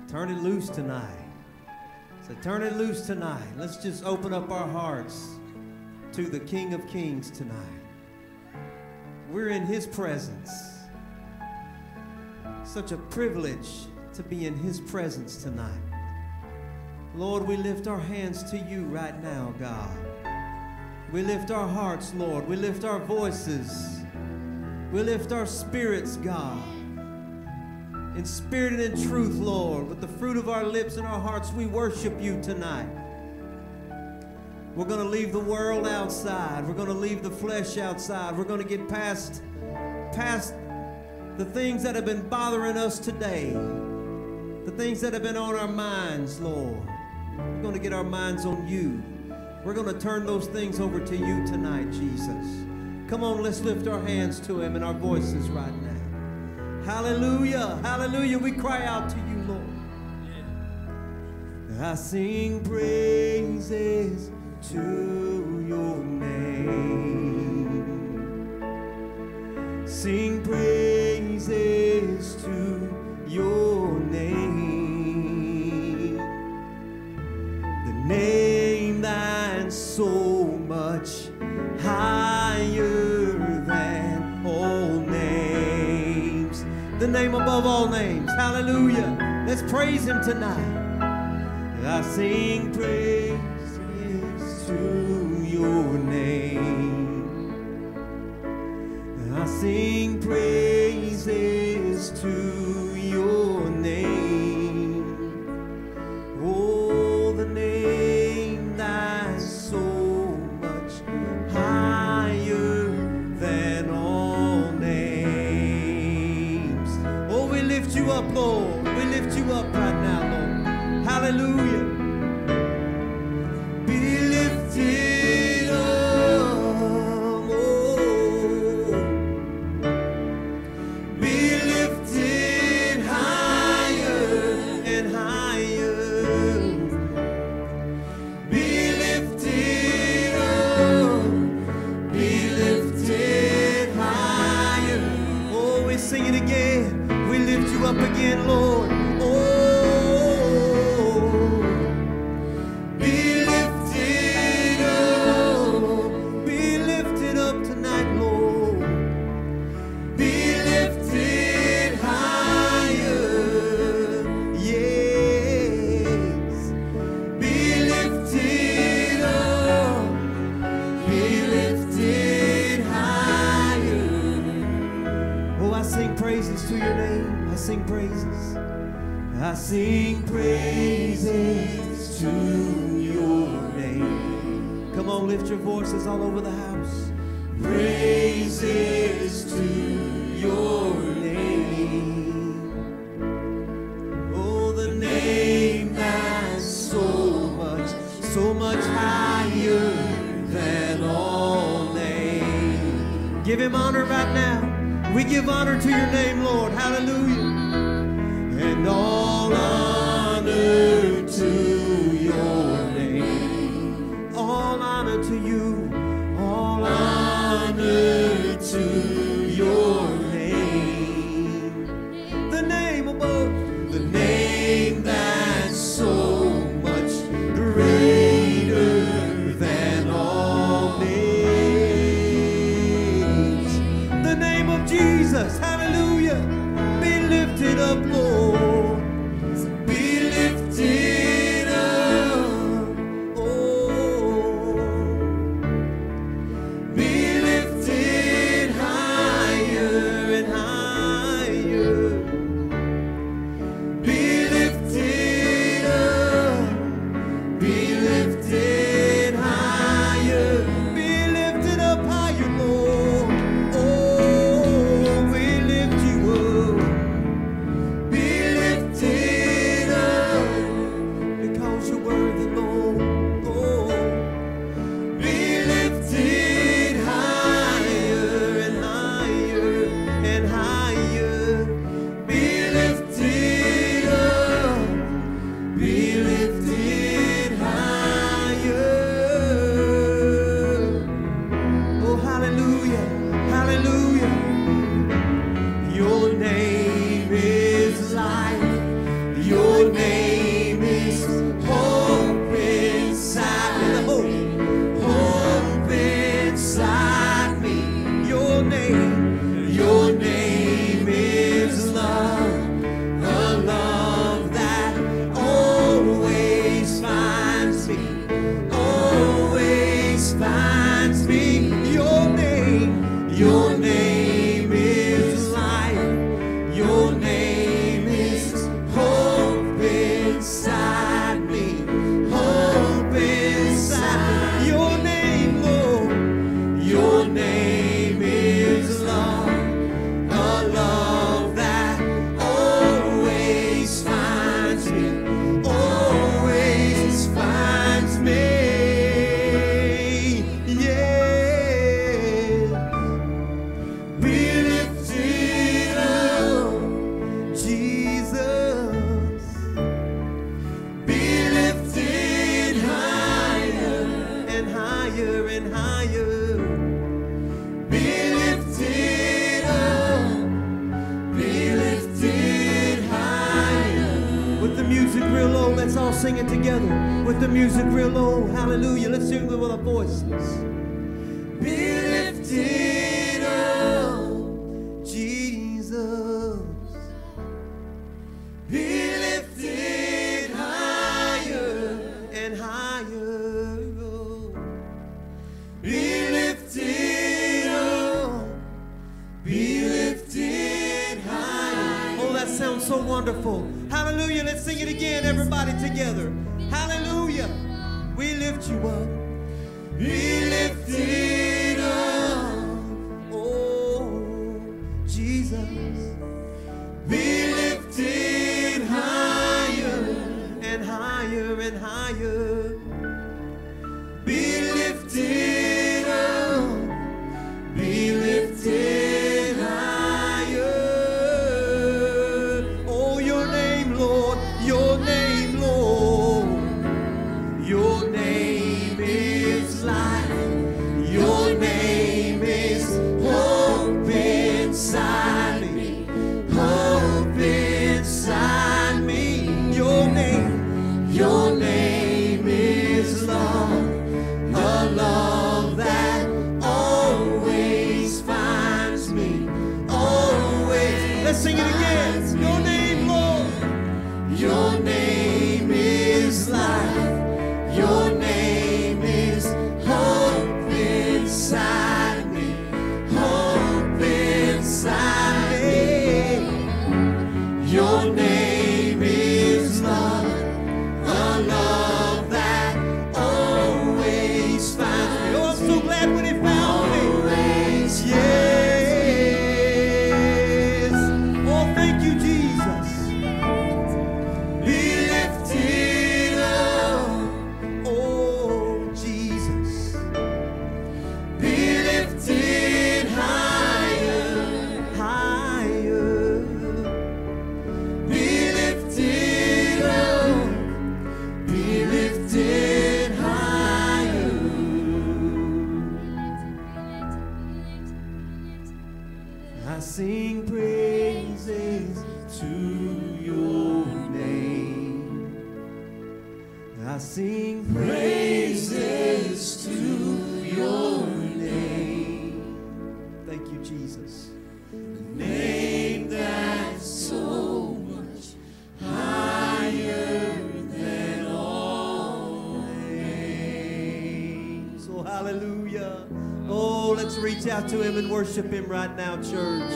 Turn it loose tonight. So turn it loose tonight. Let's just open up our hearts to the King of Kings tonight. We're in His presence. Such a privilege to be in His presence tonight. Lord, we lift our hands to you right now, God. We lift our hearts, Lord. We lift our voices. We lift our spirits, God. In spirit and in truth, Lord, with the fruit of our lips and our hearts, we worship you tonight. We're going to leave the world outside. We're going to leave the flesh outside. We're going to get past the things that have been bothering us today, the things that have been on our minds, Lord. We're going to get our minds on you. We're going to turn those things over to you tonight, Jesus. Come on, let's lift our hands to Him and our voices right now. Hallelujah, hallelujah. We cry out to you, Lord. I sing praises to your name. Sing praises to your name. The name that's so much higher than all names. The name above all names. Hallelujah. Let's praise Him tonight. I sing praises to your name. I sing praises to your name. Oh, the name that's so much higher than all names. Oh, we lift you up, Lord. We lift you up right now, Lord. Hallelujah. Be lifted up, oh. Be lifted higher and higher. Be lifted up, be lifted higher. Oh, we sing it again. We lift you up again, Lord. I sing praises to your name. Come on, lift your voices all over the house. Praises to your name. Oh, the name that's so much higher than all names. Give Him honor right now. We give honor to your name, Lord. Hallelujah. And all honor to your name. All honor to you. All honor to your name. The name above. The name that's so much greater than all names. The name of Jesus. Hallelujah. Be lifted up, Lord. Your name is hope inside me. Hope inside me. Your name is love. A love that always finds me. Always finds me. Your name is life. Your name is hope inside me. Hope inside me. Your name, Lord. Your name is love. A love that always finds me. Always finds me. Let's all sing it together with the music real low. Hallelujah. Let's sing it with our voices. Be lifted up, Jesus. Be lifted higher and higher. Be lifted up. Be lifted higher. Oh, that sounds so wonderful. Hallelujah. Let's sing it again, everybody together. Hallelujah. We lift you up. Be lifted up. Oh, Jesus. Be lifted higher and higher and higher. Be lifted up. Be lifted higher. Oh, your name, Lord. Your name, Lord. Your name is life. Your name is hope inside me. Hope inside me. Your name is love. A love that always finds me. Always. Let's sing it again. Your name, Lord. Your name is life. Your name is hope inside me. Hope inside me. Your name is love. A love that always finds me. Oh, I'm so glad when He found me. Always. Yes. Oh, thank you, Jesus. Be lifted up. Oh, Jesus. Be lifted higher, higher. Be lifted up. Be lifted higher. I sing praises to your name. I sing praises to your name. Thank you, Jesus. The name that's so much higher than all names. So hallelujah. Oh, let's reach out to Him and worship Him right now, church.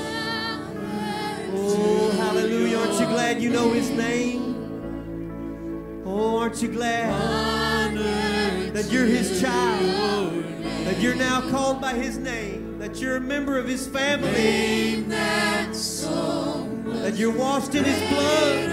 Oh, hallelujah. Aren't you glad you know His name? Oh, aren't you glad that you're His child? That you're now called by His name? That you're a member of His family? That you're washed in His blood?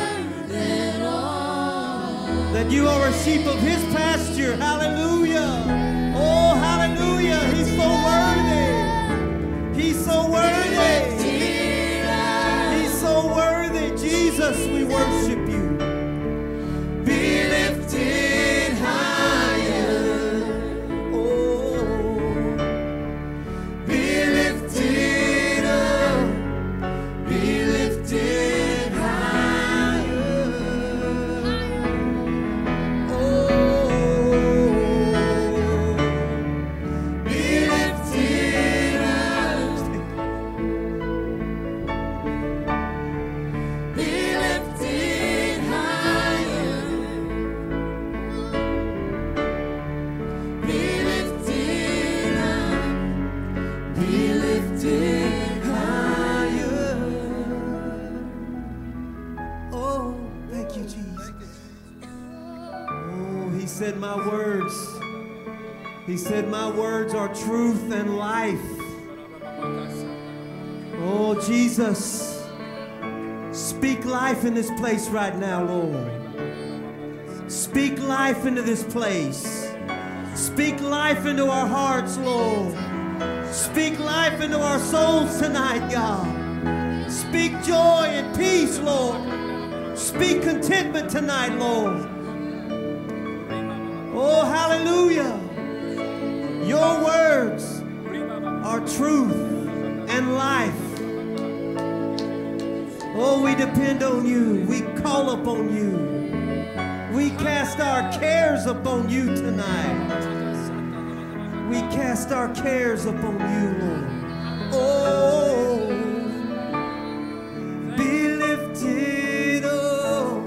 That you are a sheep of His pasture? Hallelujah. Oh, hallelujah. He's so worthy. He's so worthy. He's so worthy. Jesus, we worship you. Be lifted higher. Oh, be lifted up. Be lifted higher. said my words. He said my words are truth and life. Oh, Jesus, speak life in this place right now, Lord. Speak life into this place. Speak life into our hearts, Lord. Speak life into our souls tonight, God. Speak joy and peace, Lord. Speak contentment tonight, Lord. Oh, hallelujah. Your words are truth and life. Oh, we depend on you. We call upon you. We cast our cares upon you tonight. We cast our cares upon you, Lord. Oh, be lifted up.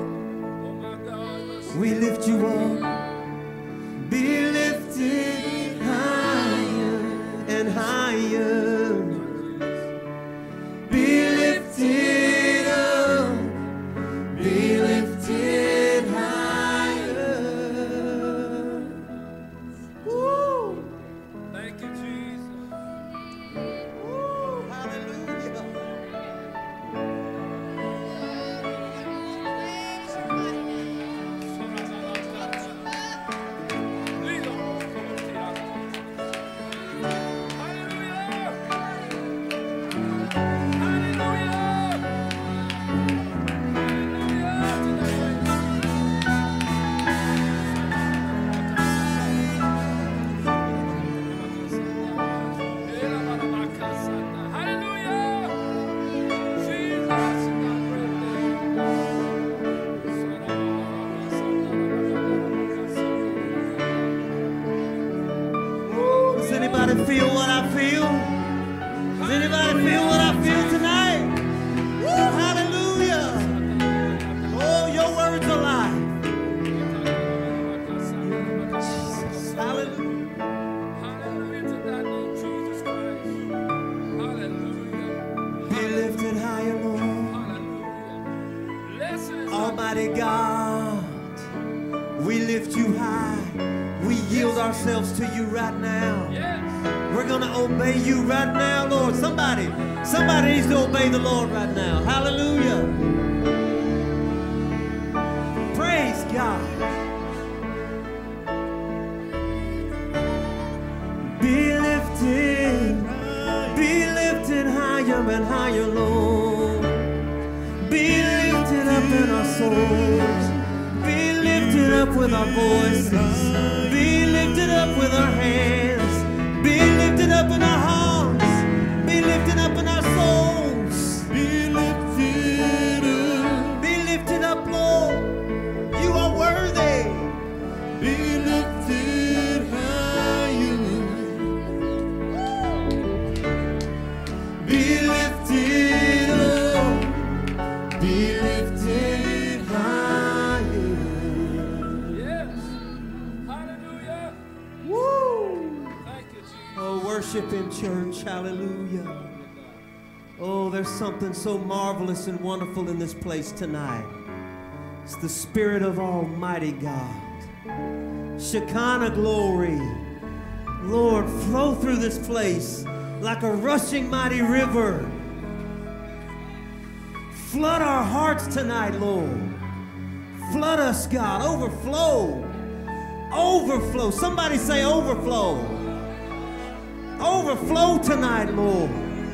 We lift you up. Be lifted higher and higher. Be lifted up. Be lifted higher. Woo. Thank you, Jesus. Woo. Hallelujah. Does anybody feel what I feel? Does anybody feel what I feel tonight? Woo, hallelujah. Oh, your words are life. Jesus, hallelujah. Hallelujah to that name, Jesus Christ. Hallelujah. Be lifted higher, Lord. Hallelujah. Blessed is Almighty God, we lift you high. We yield ourselves to you right now. Yes. We're going to obey you right now, Lord. Somebody needs to obey the Lord right now. Hallelujah. Praise God. Be lifted higher and higher, Lord. Be lifted up in our souls. Be lifted up with our voices. Be lifted up with our hands. Be lifted up in our hearts. Be lifted up in our souls. Be lifted up, Lord. You are worthy. Be lifted higher. Be lifted up. Be lifted higher. Yes. Hallelujah. Woo! Thank you, Jesus. Oh, worship in church. Hallelujah. Oh, there's something so marvelous and wonderful in this place tonight. It's the Spirit of Almighty God. Shekinah glory. Lord, flow through this place like a rushing mighty river. Flood our hearts tonight, Lord. Flood us, God. Overflow. Overflow. Somebody say overflow. Overflow tonight, Lord.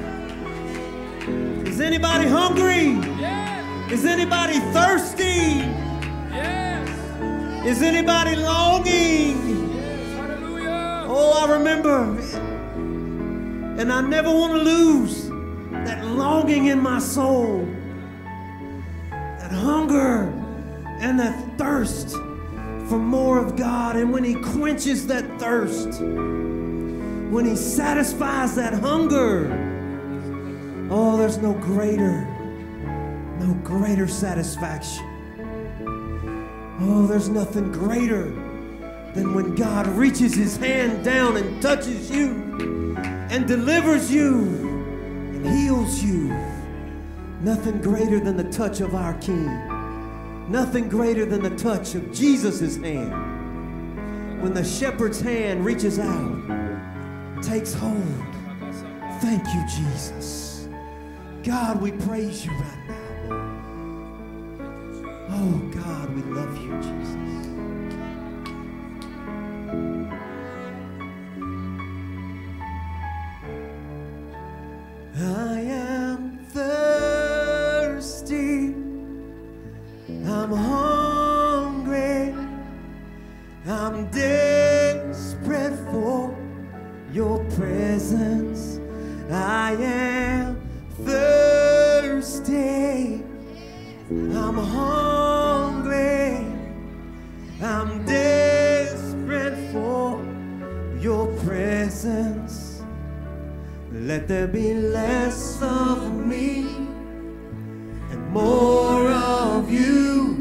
Is anybody hungry? Yes. Is anybody thirsty? Yes. Is anybody longing? Yes. Hallelujah. Oh, I remember, and I never want to lose that longing in my soul, that hunger and that thirst for more of God. And when He quenches that thirst, when He satisfies that hunger, oh, there's no greater satisfaction. Oh, there's nothing greater than when God reaches His hand down and touches you and delivers you and heals you. Nothing greater than the touch of our King. Nothing greater than the touch of Jesus' hand. when the shepherd's hand reaches out, takes hold. Thank you, Jesus. God, we praise you right now. Oh, God, we love you, Jesus. I am thirsty. I'm hungry. I'm desperate for your presence. I am thirsty. I'm hungry. I'm desperate for your presence. Let there be less of me and more of you.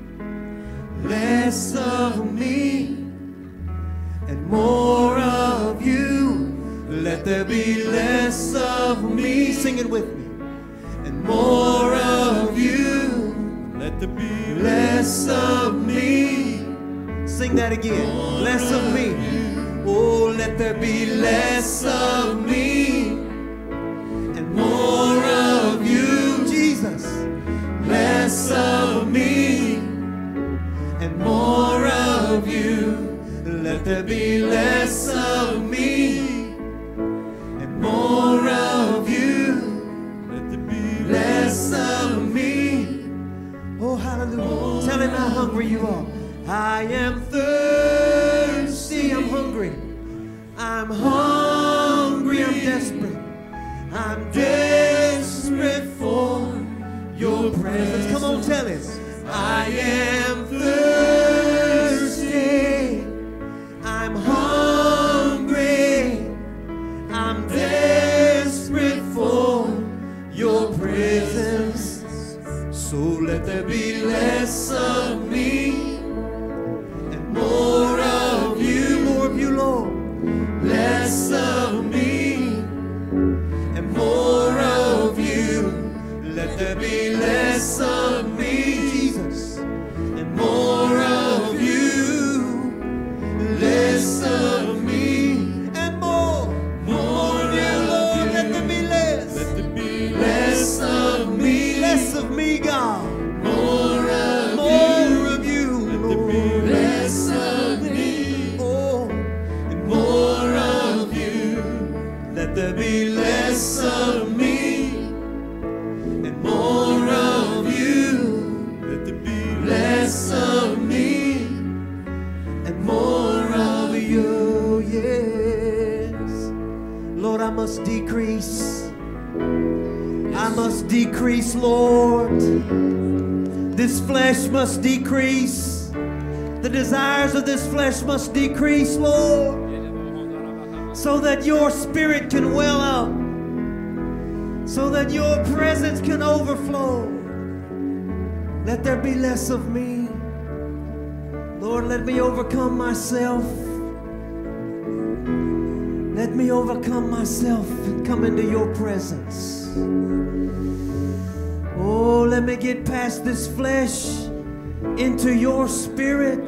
Less of me and more of you. Let there be less of me. Sing it with me. And more of you. Let there be less of me. Sing that again. Less of me. Oh, let there be less of me and more of you. Jesus. Less of me and more of you. Let there be less of me and more of you. Let there be less of me. Oh, hallelujah. Tell him how hungry you are. I am thirsty. I'm hungry. I'm hungry. I'm desperate. I'm desperate for your presence. Come on, tell him. I am thirsty. I'm hungry. I'm desperate for your presence. So let there be less of me and more of you. More of you, Lord. Less of me and more of you. Let there be less of me, Jesus, and more of you. Less of me and more. More of you, Lord. Let there be less. Let there be less of me. Less of me, God. More of you. Let there be less of me. Oh, and more of you. Let there be less of me and more of you. Let there be less of me and more of you. Yes, Lord, I must decrease. I must decrease, Lord. This flesh must decrease. The desires of this flesh must decrease, Lord, so that your spirit can well up, so that your presence can overflow. Let there be less of me. Lord, let me overcome myself. Let me overcome myself and come into your presence. Oh, let me get past this flesh into your spirit.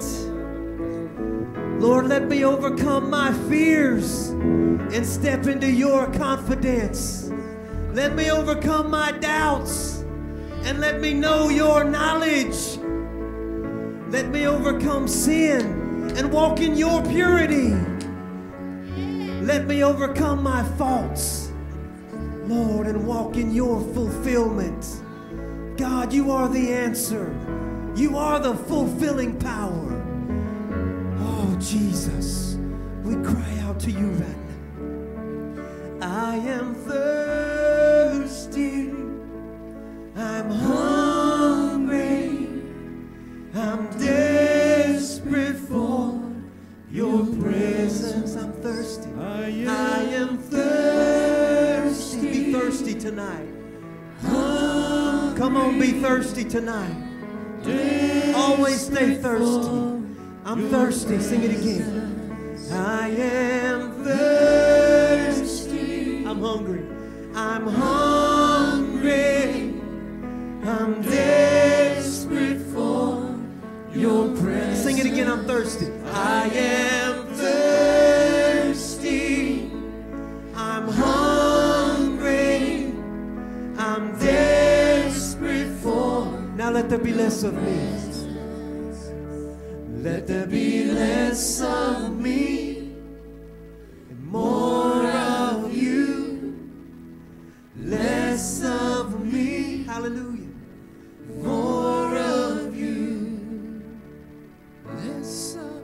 Lord, let me overcome my fears and step into your confidence. Let me overcome my doubts and let me know your knowledge. Let me overcome sin and walk in your purity. Let me overcome my faults, Lord, and walk in your fulfillment. God, you are the answer. You are the fulfilling power. Oh, Jesus, we cry out to you right now. I am thirsty. I'm hungry. I'm desperate for your presence. I'm thirsty. I am thirsty. Be thirsty tonight. Come on, be thirsty tonight. Always stay thirsty. I'm thirsty. Sing it again. I am thirsty. I'm hungry. I'm hungry. I'm desperate for your presence. Sing it again, I'm thirsty. I am thirsty. I'm hungry. I'm desperate for. Now let there be less of me. Let there be less of me and more of you. Less of me. Hallelujah. More of you. Less of.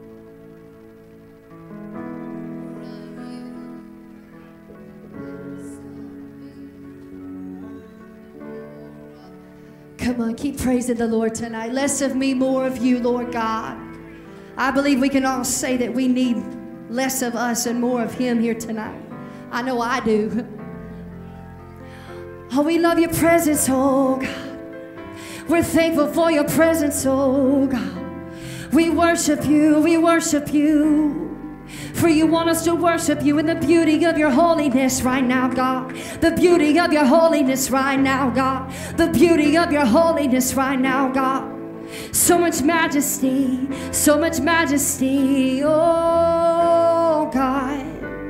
Come on, keep praising the Lord tonight. Less of me, more of you, Lord God. I believe we can all say that we need less of us and more of Him here tonight. I know I do. Oh, we love your presence, oh God. We're thankful for your presence, oh God. We worship you, we worship you. For you want us to worship you in the beauty of your holiness right now, God. The beauty of your holiness right now, God. The beauty of your holiness right now, God. So much majesty, oh God.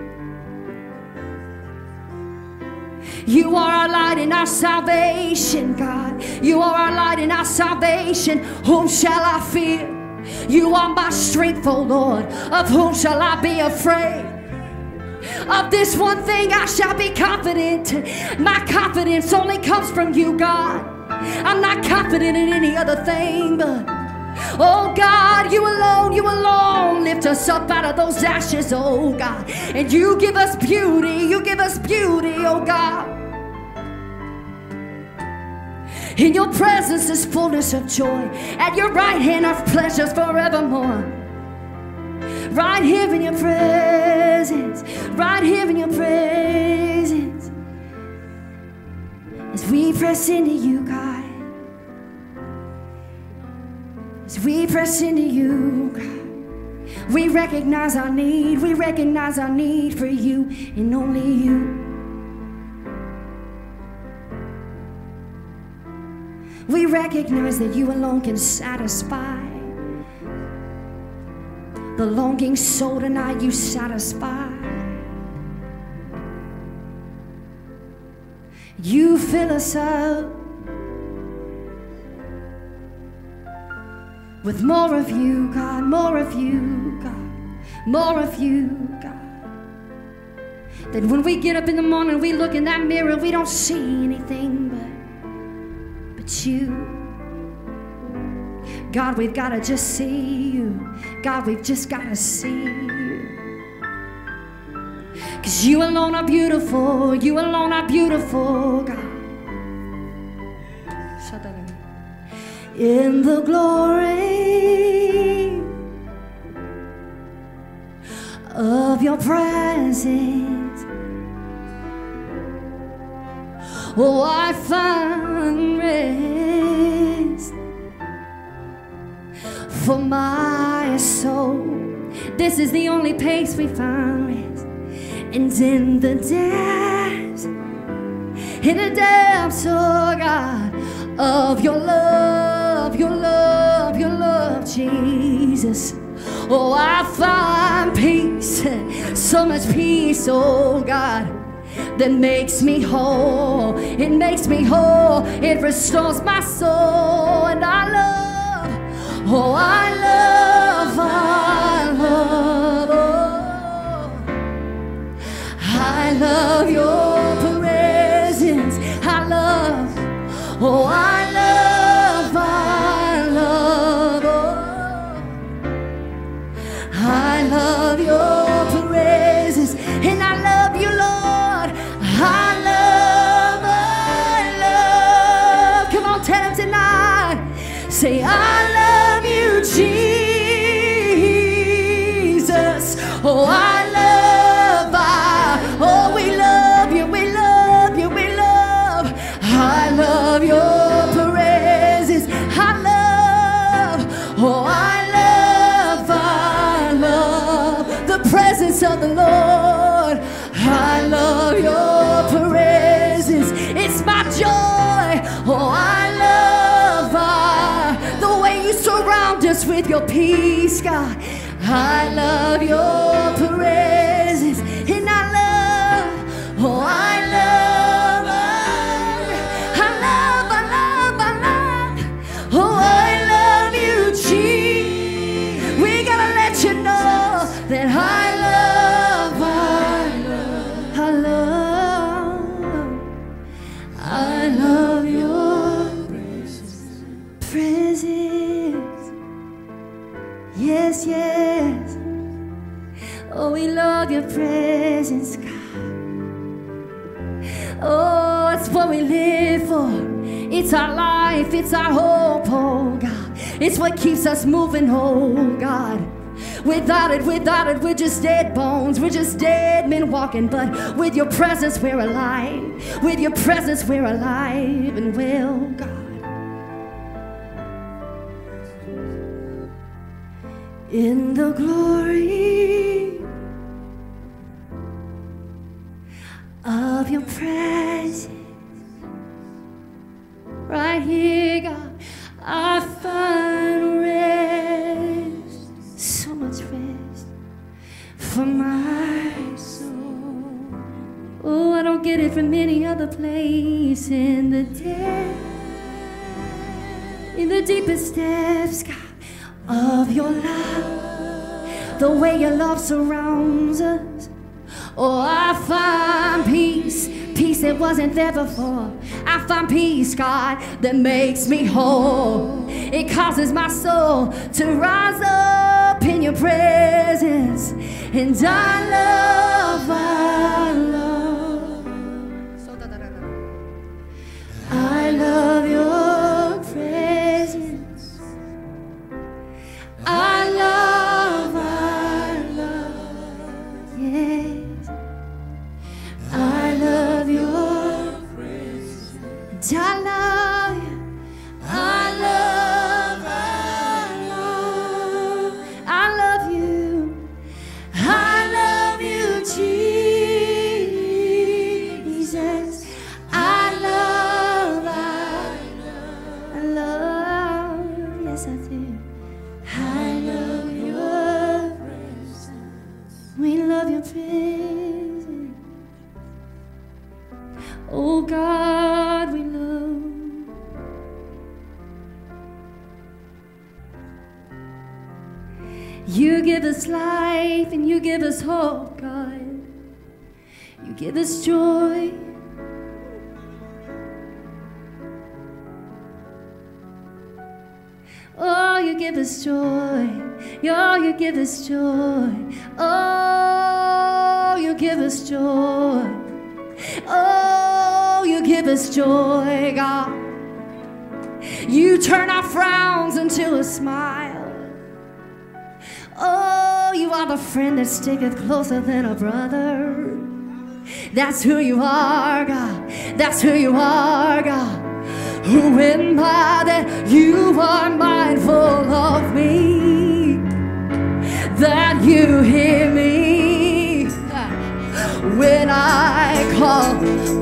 You are our light and our salvation, God. You are our light and our salvation. Whom shall I fear? You are my strength, O Lord. Of whom shall I be afraid? Of this one thing I shall be confident. My confidence only comes from you, God. I'm not confident in any other thing, but oh God, you alone lift us up out of those ashes, oh God. And you give us beauty, oh God. In your presence is fullness of joy. At your right hand are pleasures forevermore. Right here in your presence. Right here in your presence. As we press into you, God. As we press into you, God. We recognize our need. We recognize our need for you and only you. We recognize that you alone can satisfy the longing soul tonight. You satisfy. You fill us up with more of you, God, more of you, God, more of you, God. That when we get up in the morning, we look in that mirror, we don't see anything but you. God, we've got to just see you. God, we've just got to see you. 'Cause you alone are beautiful. You alone are beautiful, God. In the glory of your presence, oh, I find rest for my soul. This is the only place we find rest. And in the depths, oh God, of your love, your love, your love, Jesus. Oh, I find peace, so much peace, oh God, that makes me whole. It makes me whole. It restores my soul. And I love, oh, I love, oh, I love your presence. I love, oh, I love, oh, I love your presence. And I love you, Lord. I love. Come on, tell him tonight. Say, I love you, Jesus. Oh, I love. Oh, we love you, we love you, we love. I love your presence. I love. Oh, I love the presence of the Lord. I love your presence. It's my joy. Oh, I love the way you surround surround us with your peace, God. I love your presence, and I love, oh, I love, oh, I love you, Jesus. We gotta let you know that I love your presence. Yes, yes. Oh, we love your presence, God. Oh, it's what we live for. It's our life, it's our hope, oh God. It's what keeps us moving, oh God. Without it, we're just dead bones. We're just dead men walking. But with your presence, we're alive. With your presence, we're alive and well, God. In the glory of your presence, right here, God, I find rest, so much rest for my soul. Oh, I don't get it from any other place. In the deepest depths, God, of your love, the way your love surrounds us. Oh, I find peace, peace that wasn't there before. I find peace, God, that makes me whole. It causes my soul to rise up in your presence. And I love, I love your presence. I love, yes. I love your presence. I love you. I love you. I love you, Jesus. I love, yes I do. I love your presence. We love your presence. Oh God, we love. You give us life and you give us hope, God. You give us joy. Oh, you give us joy. Oh, you give us joy. Oh, you give us joy. Oh, you give us joy, God. You turn our frowns into a smile. Oh, you are the friend that sticketh closer than a brother. That's who you are, God. That's who you are, God. Who am I that you are mindful of me, that you hear me when I call?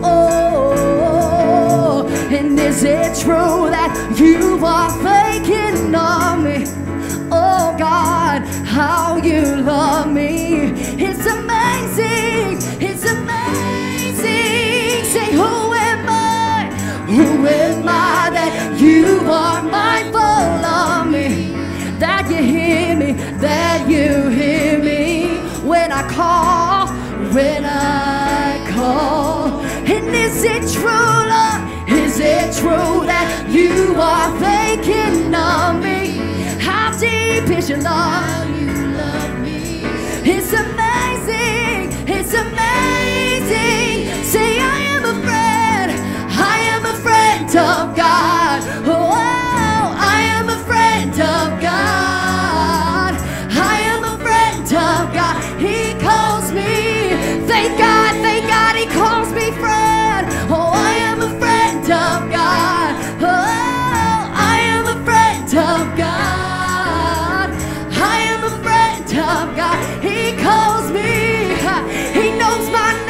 Oh, and is it true that you are thinking of me? Oh God, how you love me. It's amazing, it's amazing. Say, who am I? Who am I that you are mindful of me? That you hear me, that you hear me when I call, when I call. And is it true, Lord? Is it true that you are thinking of me? How deep is your love? You love me. It's amazing, it's amazing. Say, I am a friend of God. Oh, I am a friend of God. I am a friend of God. He calls me. Thank God, He calls me friend. Oh, I am a friend of God. Oh, I am a friend of God. I am a friend of God. He calls me. He knows my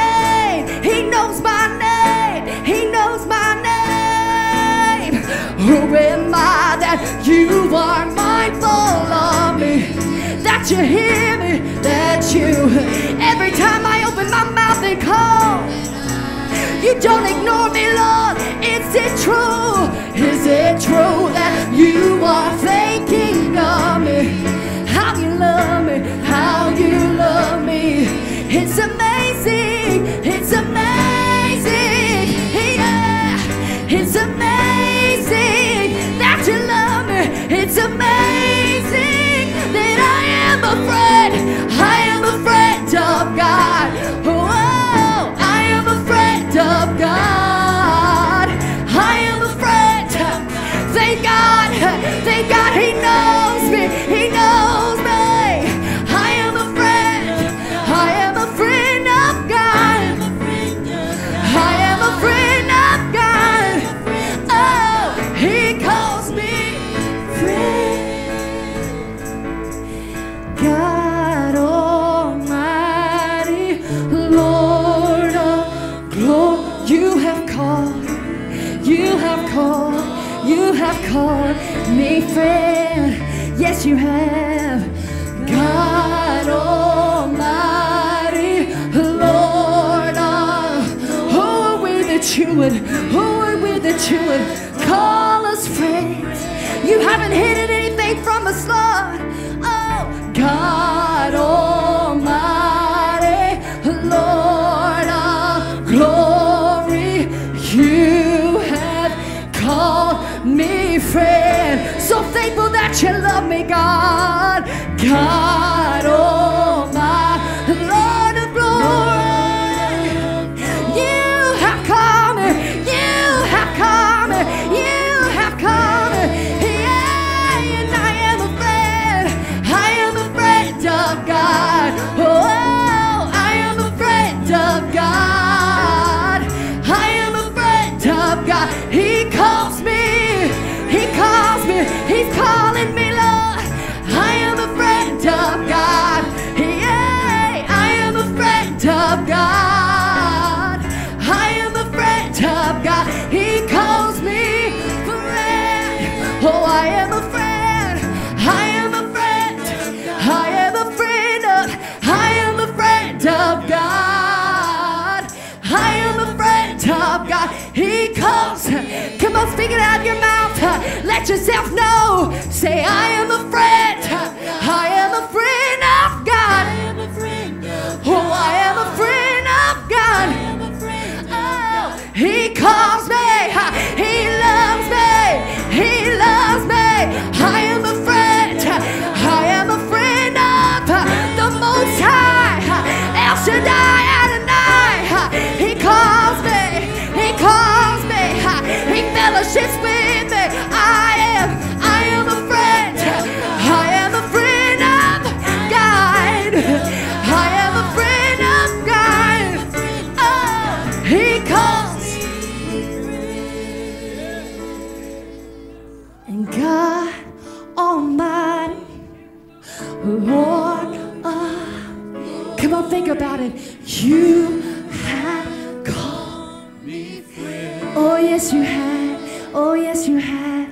that you hear me, that you, every time I open my mouth and call, you don't ignore me, Lord. Is it true? Is it true that you are thinking of me? How you love me, how you love me. It's amazing, it's amazing, yeah. It's amazing that you love me. It's amazing that I am a friend of God. Oh, I am a friend of God. I am a friend. Thank God He knows me. He knows me. I am a friend. I am a friend of God. I am a friend of God. Oh, He calls me friend. God Almighty, Lord of glory, you have called me friend. Yes, you have. God Almighty, Lord of, who are we that you would call us friends? You haven't hidden anything from us, Lord. Oh, God Almighty, Lord of glory, you have called me friend. So thankful that you love me, God. God Almighty, Lord of glory, you have called me. You have called me. You have called me. Yeah, and I am a friend. I am a friend of God. Oh, I am a friend of God. I am a friend of God. He calls me. He calls me. He's calling me, Lord. I am a friend of God. Yeah, I am a friend of God. I am a friend of God. He calls me friend. Oh, I am a friend. I am a friend. I am a friend of. I am a friend of God. I am a friend of God. He calls. Come on, speak it out of your mouth. Let yourself know. Say, I am a friend. I am a friend of God. Oh, I am a friend of God. Oh, He calls me. He loves me. He loves me. I am a friend. I am a friend of the Most High. El Shaddai Adonai. He calls me. He calls me. He fellowships with me. I am a friend. I am a friend of God. I am a friend of God. Oh, He calls. And God Almighty, Lord, come on, think about it. You have called me friend. Oh, yes, you have. Oh, yes, you have.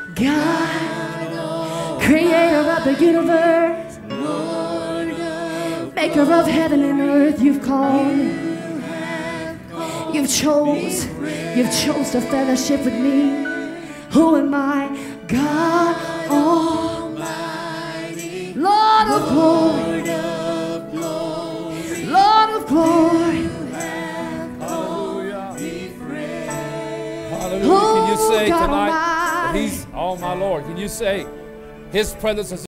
God, creator of the universe, maker of heaven and earth, you've called me. You've chose to fellowship with me. Who am I? God Almighty, Lord of glory, Lord of glory. Hallelujah. Can you say tonight that He's, oh my Lord, can you say His presence is